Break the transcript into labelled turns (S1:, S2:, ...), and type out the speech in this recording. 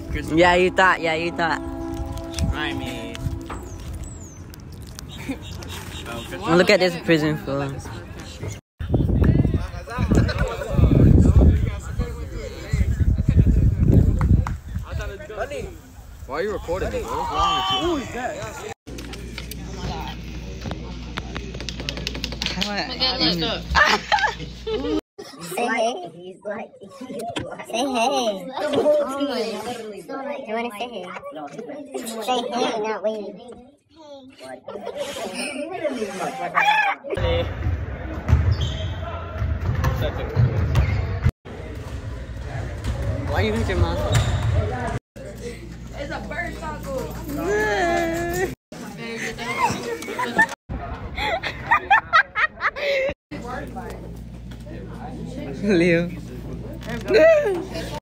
S1: crystal.
S2: Yeah, you thought. Yeah, you thought.
S1: I mean.
S2: Look at this prison full.
S1: Why are you recording me, bro? What's wrong with you? Who is that?
S3: Say hey. Say hey. Oh my. You want to say hey? Say hey, not wait.
S2: Why you hit your mouth?
S4: It's a bird taco.
S2: Leo.